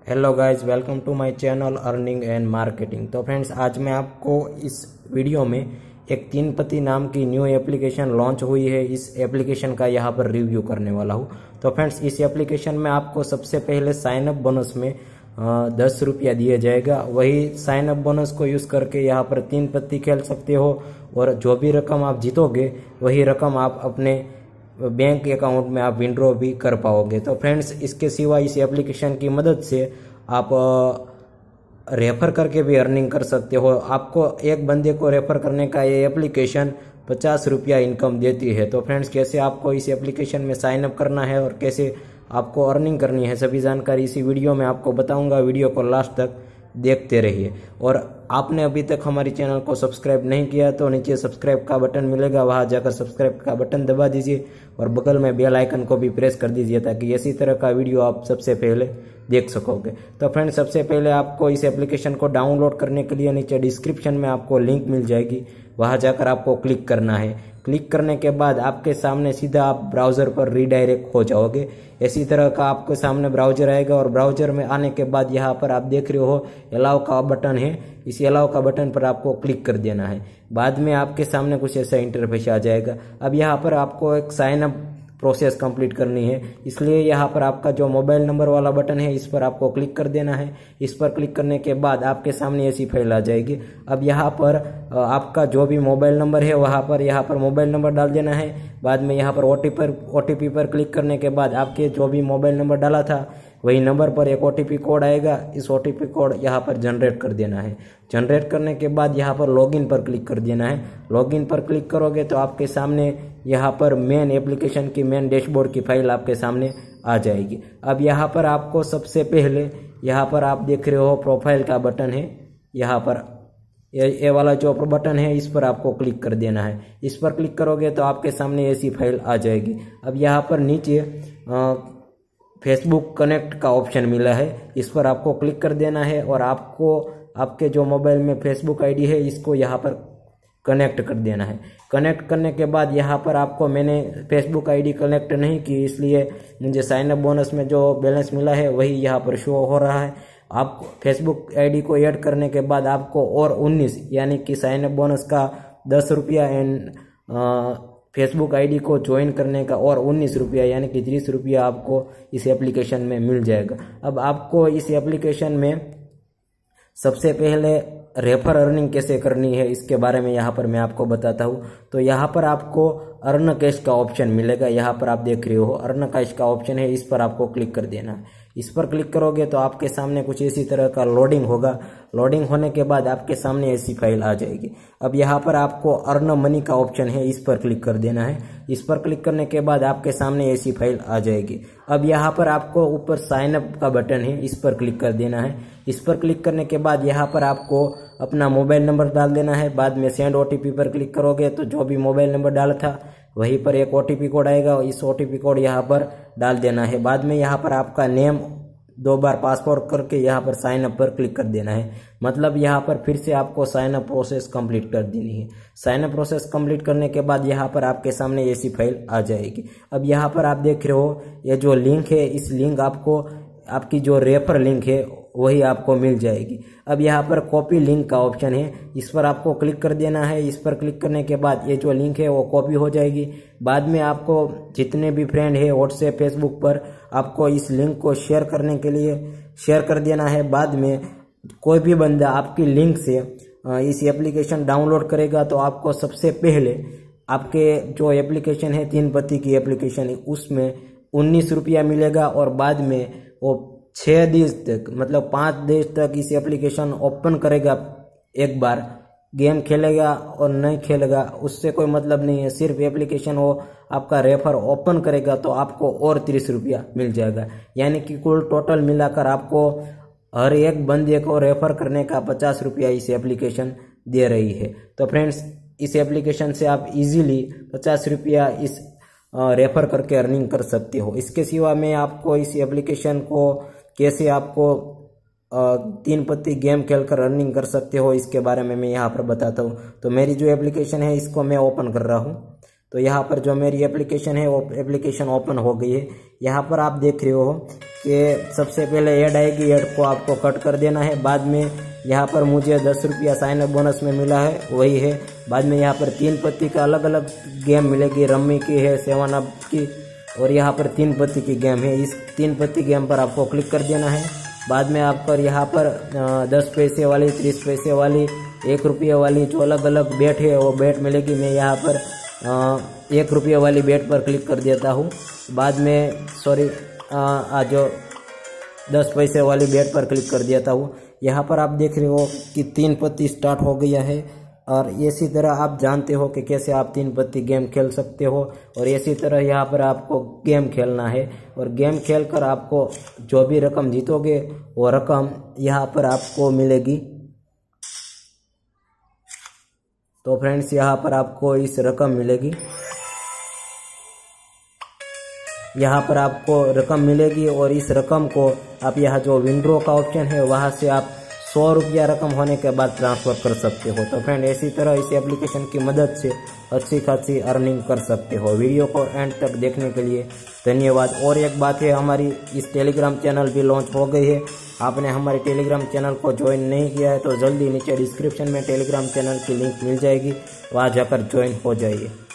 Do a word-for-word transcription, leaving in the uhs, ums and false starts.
Hello guys, welcome to my channel earning and marketing. तो friends, आज मैं आपको इस वीडियो में एक तीन पत्ती नाम की न्यू एप्लीकेशन लॉन्च हुई है, इस एप्लीकेशन का यहाँ पर रिव्यू करने वाला हूँ। तो फ्रेंड्स, इस एप्लीकेशन में आपको सबसे पहले साइन अप बोनस में दस रुपया दिया जाएगा। वही साइन अप बोनस को यूज करके यहाँ पर तीन पत्ती खेल सकते हो और जो भी रकम आप जीतोगे वही रकम आप अपने बैंक अकाउंट में आप विड्रॉ भी कर पाओगे। तो फ्रेंड्स, इसके सिवा इस एप्लीकेशन की मदद से आप रेफर करके भी अर्निंग कर सकते हो। आपको एक बंदे को रेफर करने का ये एप्लीकेशन पचास रुपया इनकम देती है। तो फ्रेंड्स, कैसे आपको इस एप्लीकेशन में साइन अप करना है और कैसे आपको अर्निंग करनी है, सभी जानकारी इसी वीडियो में आपको बताऊंगा। वीडियो को लास्ट तक देखते रहिए। और आपने अभी तक हमारी चैनल को सब्सक्राइब नहीं किया तो नीचे सब्सक्राइब का बटन मिलेगा, वहां जाकर सब्सक्राइब का बटन दबा दीजिए और बगल में बेल आइकन को भी प्रेस कर दीजिए ताकि इसी तरह का वीडियो आप सबसे पहले देख सकोगे। तो फ्रेंड्स, सबसे पहले आपको इस एप्लीकेशन को डाउनलोड करने के लिए नीचे डिस्क्रिप्शन में आपको लिंक मिल जाएगी, वहां जाकर आपको क्लिक करना है। क्लिक करने के बाद आपके सामने सीधा आप ब्राउजर पर रीडायरेक्ट हो जाओगे। इसी तरह का आपके सामने ब्राउजर आएगा और ब्राउजर में आने के बाद यहाँ पर आप देख रहे हो अलाउ का बटन है, इसी अलाउ का बटन पर आपको क्लिक कर देना है। बाद में आपके सामने कुछ ऐसा इंटरफेस आ जाएगा। अब यहाँ पर आपको एक साइन अप प्रोसेस कंप्लीट करनी है, इसलिए यहाँ पर आपका जो मोबाइल नंबर वाला बटन है इस पर आपको क्लिक कर देना है। इस पर क्लिक करने के बाद आपके सामने ऐसी फाइल आ जाएगी। अब यहाँ पर आपका जो भी मोबाइल नंबर है वहाँ पर यहाँ पर मोबाइल नंबर डाल देना है। बाद में यहाँ पर ओटीपी पर ओटीपी पर क्लिक करने के बाद आपके जो भी मोबाइल नंबर डाला था वही नंबर पर एक ओटीपी कोड आएगा। इस ओटीपी कोड यहाँ पर जनरेट कर देना है। जनरेट करने के बाद यहाँ पर लॉगिन पर क्लिक कर देना है। लॉगिन पर क्लिक करोगे तो आपके सामने यहाँ पर मेन एप्लीकेशन की मेन डैशबोर्ड की फाइल आपके सामने आ जाएगी। अब यहाँ पर आपको सबसे पहले यहाँ पर आप देख रहे हो प्रोफाइल का बटन है, यहाँ पर ये ये वाला जो बटन है इस पर आपको क्लिक कर देना है। इस पर क्लिक करोगे तो आपके सामने ऐसी फाइल आ जाएगी। अब यहाँ पर नीचे आ, फेसबुक कनेक्ट का ऑप्शन मिला है, इस पर आपको क्लिक कर देना है और आपको आपके जो मोबाइल में फेसबुक आईडी है इसको यहाँ पर कनेक्ट कर देना है। कनेक्ट करने के बाद यहाँ पर आपको, मैंने फेसबुक आईडी कनेक्ट नहीं की इसलिए मुझे साइन अप बोनस में जो बैलेंस मिला है वही यहाँ पर शो हो रहा है। आपको फेसबुक आईडी को ऐड करने के बाद आपको और उन्नीस यानी कि साइन अप बोनस का दस रुपया एंड फेसबुक आईडी को ज्वाइन करने का और उन्नीस रुपया यानी कि तीस रुपया आपको इस एप्लीकेशन में मिल जाएगा। अब आपको इस एप्लीकेशन में सबसे पहले रेफर अर्निंग कैसे करनी है इसके बारे में यहाँ पर मैं आपको बताता हूँ। तो यहाँ पर आपको अर्न कैश का ऑप्शन मिलेगा, यहाँ पर आप देख रहे हो अर्न कैश का ऑप्शन है, इस पर आपको क्लिक कर देना है। इस पर क्लिक करोगे तो आपके सामने कुछ इसी तरह का लोडिंग होगा। लोडिंग होने के बाद आपके सामने ऐसी फाइल आ जाएगी। अब यहाँ पर आपको अर्न मनी का ऑप्शन है, इस पर क्लिक कर देना है। इस पर क्लिक करने के बाद आपके सामने ऐसी फाइल आ जाएगी। अब यहाँ पर आपको ऊपर साइन अप का बटन है, इस पर क्लिक कर देना है। इस पर क्लिक करने के बाद यहाँ पर आपको अपना मोबाइल नंबर डाल देना है। बाद में सेंड ओटीपी पर क्लिक करोगे तो जो भी मोबाइल नंबर डाला था वहीं पर एक ओटीपी कोड आएगा, इस ओटीपी कोड यहाँ पर डाल देना है। बाद में यहाँ पर आपका नेम दो बार पासवर्ड करके यहाँ पर साइन अप पर क्लिक कर देना है। मतलब यहाँ पर फिर से आपको साइन अप प्रोसेस कंप्लीट कर देनी है। साइन अप प्रोसेस कंप्लीट करने के बाद यहाँ पर आपके सामने ऐसी फाइल आ जाएगी। अब यहाँ पर आप देख रहे हो ये जो लिंक है, इस लिंक आपको आपकी जो रेफर लिंक है वही आपको मिल जाएगी। अब यहाँ पर कॉपी लिंक का ऑप्शन है, इस पर आपको क्लिक कर देना है। इस पर क्लिक करने के बाद ये जो लिंक है वो कॉपी हो जाएगी। बाद में आपको जितने भी फ्रेंड है व्हाट्सएप फेसबुक पर आपको इस लिंक को शेयर करने के लिए शेयर कर देना है। बाद में कोई भी बंदा आपकी लिंक से इस एप्लीकेशन डाउनलोड करेगा तो आपको सबसे पहले आपके जो एप्लीकेशन है तीन पत्ती की एप्लीकेशन है उसमें उन्नीस रुपया मिलेगा और बाद में वो छह दिन तक मतलब पाँच दिन तक इस एप्लीकेशन ओपन करेगा, एक बार गेम खेलेगा और नहीं खेलेगा उससे कोई मतलब नहीं है। सिर्फ एप्लीकेशन वो आपका रेफर ओपन करेगा तो आपको और तीस रुपया मिल जाएगा। यानी कि कुल टोटल मिलाकर आपको हर एक बंदे को रेफर करने का पचास रुपया इस एप्लीकेशन दे रही है। तो फ्रेंड्स, इस एप्लीकेशन से आप इजीली पचास रुपया इस रेफर करके अर्निंग कर सकते हो। इसके सिवा मैं आपको इस एप्लीकेशन को कैसे आपको तीन पत्ती गेम खेलकर अर्निंग कर सकते हो इसके बारे में मैं यहाँ पर बताता हूँ। तो मेरी जो एप्लीकेशन है इसको मैं ओपन कर रहा हूँ। तो तो यहाँ पर जो मेरी एप्लीकेशन है वो एप्लीकेशन ओपन हो गई है। यहाँ पर आप देख रहे हो कि सबसे पहले ऐड आएगी, ऐड को आपको कट कर देना है। बाद में यहाँ पर मुझे दस रुपया साइन अप बोनस में मिला है, वही है। बाद में यहाँ पर तीन पत्ती का अलग अलग गेम मिलेगी, रम्मी की है, सेवन अप की, और यहाँ पर तीन पत्ती की गेम है। इस तीन पत्ती गेम पर आपको क्लिक कर देना है। बाद में आप पर यहाँ पर दस पैसे वाली, तीस पैसे वाली, एक रुपये वाली जो अलग अलग बेट है वो बेट मिलेगी। मैं यहाँ पर एक रुपये वाली बेट पर क्लिक कर देता हूँ। बाद में सॉरी जो दस पैसे वाली बेट पर क्लिक कर देता हूँ। यहाँ पर आप देख रहे हो कि तीन पत्ती स्टार्ट हो गया है। और इसी तरह आप जानते हो कि कैसे आप तीन पत्ती गेम खेल सकते हो। और इसी तरह यहाँ पर आपको गेम खेलना है, और गेम खेलकर आपको जो भी रकम जीतोगे वो रकम यहाँ पर आपको मिलेगी। तो फ्रेंड्स यहाँ पर आपको इस रकम मिलेगी, यहाँ पर आपको रकम मिलेगी। और इस रकम को आप यहाँ जो विंड्रो का ऑप्शन है वहाँ से आप सौ रुपया रकम होने के बाद ट्रांसफ़र कर सकते हो। तो फ्रेंड इसी तरह इस एप्लीकेशन की मदद से अच्छी खासी अर्निंग कर सकते हो। वीडियो को एंड तक देखने के लिए धन्यवाद। और एक बात है, हमारी इस टेलीग्राम चैनल भी लॉन्च हो गई है। आपने हमारे टेलीग्राम चैनल को ज्वाइन नहीं किया है तो जल्दी नीचे डिस्क्रिप्शन में टेलीग्राम चैनल की लिंक मिल जाएगी, वहाँ जाकर ज्वाइन हो जाइए।